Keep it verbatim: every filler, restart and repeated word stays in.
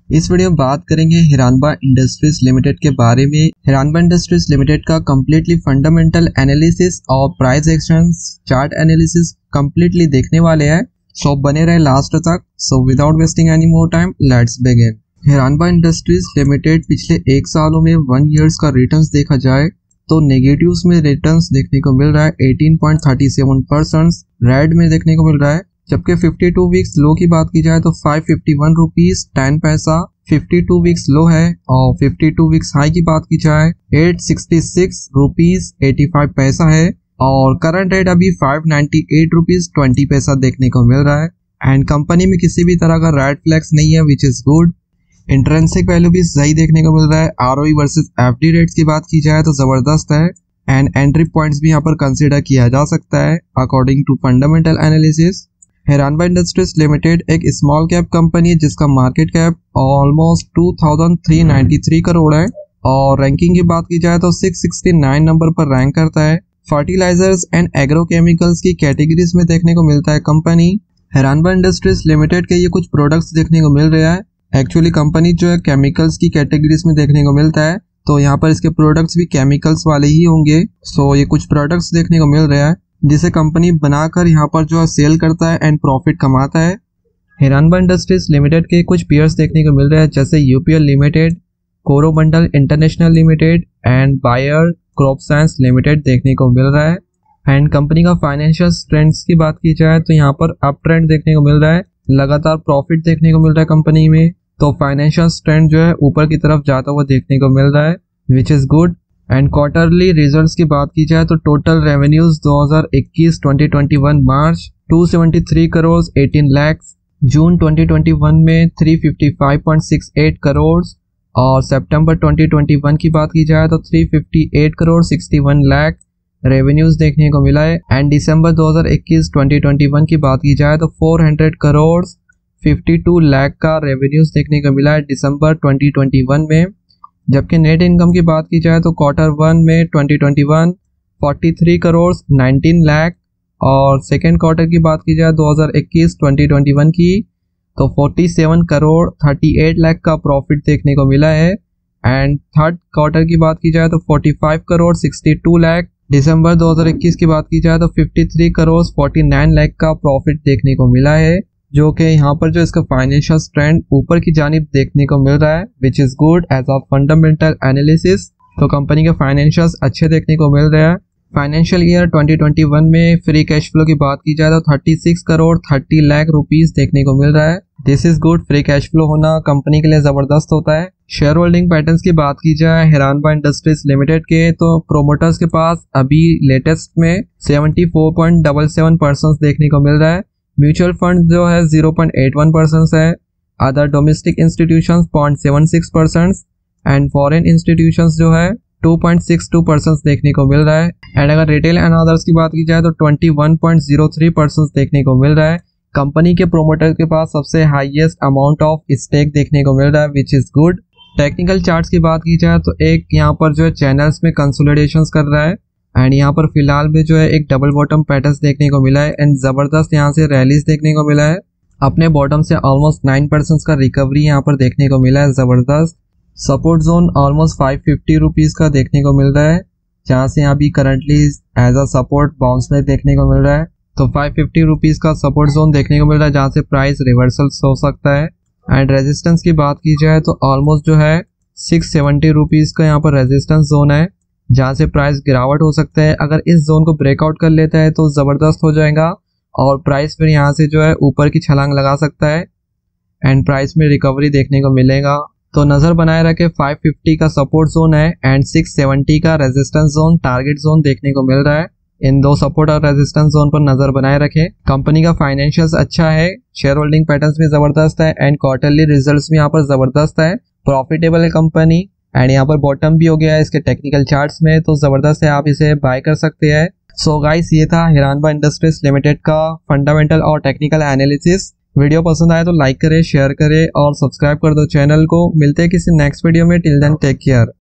इस वीडियो में बात करेंगे हिरानबा इंडस्ट्रीज लिमिटेड के बारे में। हिरानबा इंडस्ट्रीज लिमिटेड का कम्प्लीटली फंडामेंटल एनालिसिस और price action chart analysis completely देखने वाले हैं। सो बने रहे लास्ट तक। So without wasting any more time let's begin. Hiranba industries limited पिछले एक सालों में वन ईयर्स का रिटर्न्स देखा जाए तो नेगेटिव्स में रिटर्न्स देखने को मिल रहा है eighteen point thirty seven percent, red में देखने को मिल रहा है। जबकि फिफ्टी टू वीक्स लो की बात की जाए तो five fifty one rupees ten paisa fifty two weeks low है, और फिफ्टी टू वीक्स हाई की बात की जाए eight sixty six rupees eighty five paisa है, और करंट रेट अभी five ninety eight rupees twenty paisa देखने को मिल रहा है। एंड कंपनी में किसी भी तरह का रेड फ्लैग्स नहीं है, which is good. Intrinsic value भी सही देखने को मिल रहा है। आरओई वर्सेस एफडी रेट्स की बात की जाए तो जबरदस्त है, एंड एंट्री पॉइंट्स भी यहाँ पर कंसीडर किया जा सकता है according to fundamental analysis. Hiranba industries limited एक स्मॉल कैप कंपनी है जिसका market cap almost two thousand three ninety three crore है, और रैंकिंग की बात की जाए तो सिक्स सिक्सटी नाइन नंबर पर रैंक करता है। फर्टिलाइजर्स एंड एग्रोकेमिकल्स की कैटेगरीज में देखने को मिलता है कंपनी। हिरानबा इंडस्ट्रीज लिमिटेड के ये कुछ प्रोडक्ट्स देखने को मिल रहा है। एक्चुअली कंपनी जो है केमिकल्स की कैटेगरीज में देखने को मिलता है, तो यहाँ पर इसके प्रोडक्ट्स भी केमिकल्स वाले ही होंगे। सो ये कुछ प्रोडक्ट्स देखने को मिल रहा है जिसे कंपनी बनाकर यहाँ पर जो है सेल करता है एंड प्रॉफिट कमाता है। हिरानबा इंडस्ट्रीज लिमिटेड के कुछ पेयर्स देखने को मिल रहे हैं जैसे UPL limited, Coromandel international limited and Bayer crop science limited देखने को मिल रहा है। एंड कंपनी का फाइनेंशियल ट्रेंड्स की बात की जाए तो यहाँ पर अप ट्रेंड देखने को मिल रहा है, लगातार प्रॉफिट देखने को मिल रहा है कंपनी में, तो फाइनेंशियल ट्रेंड जो है ऊपर की तरफ जाता हुआ देखने को मिल रहा है, which is good. And quarterly results की बात की जाए तो टोटल रेवेन्यूज दो हज़ार इक्कीस twenty twenty one March two seventy three crore eighteen lakh, June twenty twenty one में three fifty five point six eight crore, और सितंबर ट्वेंटी ट्वेंटी वन की बात की जाए तो three fifty eight crore sixty one lakh revenues देखने को मिला है। एंड दिसंबर दो हज़ार इक्कीस ट्वेंटी ट्वेंटी वन की बात की जाए तो four hundred crore fifty two lakh का रेवेन्यूज देखने को मिला है दिसंबर ट्वेंटी ट्वेंटी वन में। जबकि नेट इनकम की बात की जाए तो क्वार्टर वन में twenty twenty one forty three crore nineteen lakh, और सेकेंड क्वार्टर की बात की जाए दो हज़ार इक्कीस ट्वेंटी ट्वेंटी वन की तो forty seven crore thirty eight lakh का प्रॉफिट देखने को मिला है। एंड थर्ड क्वार्टर की बात की जाए तो forty five crore sixty two lakh, दिसंबर दो हज़ार इक्कीस की बात की जाए तो fifty three crore forty nine lakh का प्रॉफिट देखने को मिला है, जो कि यहाँ पर जो इसका फाइनेंशियल ट्रेंड ऊपर की जानिब देखने को मिल रहा है, which is good as a fundamental analysis. तो कंपनी के फाइनेंशियल्स अच्छे देखने को मिल रहे हैं। Financial year twenty twenty one में फ्री कैश फ्लो की बात की जाए तो thirty six crore thirty lakh rupees देखने को मिल रहा है। This is good. Free cash flow होना कंपनी के लिए जबरदस्त होता है। शेयर होल्डिंग पैटर्न्स की बात की जाए हिरानबा इंडस्ट्रीज लिमिटेड के तो प्रोमोटर्स के पास अभी लेटेस्ट में seventy four point seven seven percent देखने को मिल रहा है। म्यूचुअल फंड जो है zero point eight one percent है, other domestic institutions zero point seven six percent and foreign institutions जो है two point six two percent देखने को मिल रहा है। एंड अगर रिटेल एंड अदर्स की बात की जाए तो twenty one point zero three percent देखने को मिल रहा है। कंपनी के प्रोमोटर के पास सबसे हाईएस्ट अमाउंट ऑफ स्टेक देखने को मिल रहा है, which is good. Technical charts की बात की जाए तो एक यहाँ पर जो है चैनल्स में कंसोलिडेशंस कर रहा है, एंड यहाँ पर फिलहाल में जो है एक डबल बॉटम पैटर्न देखने को मिला है, एंड जबरदस्त यहाँ से रैलीज देखने को मिला है। अपने बॉटम से ऑलमोस्ट नाइन परसेंट का रिकवरी यहाँ पर देखने को मिला है, जबरदस्त। Support zone almost five fifty rupees का देखने को मिल रहा है, जहाँ से यहाँ भी currently as a support bounce में देखने को मिल रहा है। तो फाइव फिफ्टी रुपीज का सपोर्ट जोन देखने को मिल रहा है जहाँ से प्राइस रिवर्सल हो सकता है। एंड रेजिस्टेंस की बात की जाए तो ऑलमोस्ट जो है सिक्स सेवेंटी रुपीज का यहाँ पर रेजिस्टेंस जोन है, जहाँ से प्राइस गिरावट हो सकता है। अगर इस जोन को ब्रेकआउट कर लेता है तो ज़बरदस्त हो जाएगा, और प्राइस फिर यहाँ से जो है ऊपर की छलांग लगा सकता है, एंड प्राइस में रिकवरी देखने को मिलेगा। तो नज़र बनाए रखे फाइव फिफ्टी का सपोर्ट जोन है एंड सिक्स सेवेंटी का रेजिस्टेंस जोन टारगेट जोन देखने को मिल रहा है। इन दो सपोर्ट और रेजिस्टेंस जोन पर नजर बनाए रखें। कंपनी का फाइनेंशियल्स अच्छा है, शेयर होल्डिंग पैटर्न्स भी जबरदस्त है, एंड क्वार्टरली रिजल्ट्स भी यहाँ पर जबरदस्त है, प्रॉफिटेबल है कंपनी। एंड यहाँ पर बॉटम भी हो गया है इसके टेक्निकल चार्ट्स में, तो जबरदस्त है, आप इसे बाय कर सकते हैं। सो गाइस, ये था हिरानबा इंडस्ट्रीज लिमिटेड का फंडामेंटल और टेक्निकल एनालिसिस। वीडियो पसंद आए तो लाइक करें, शेयर करें और सब्सक्राइब कर दो चैनल को। मिलते हैं किसी नेक्स्ट वीडियो में। Till then take care.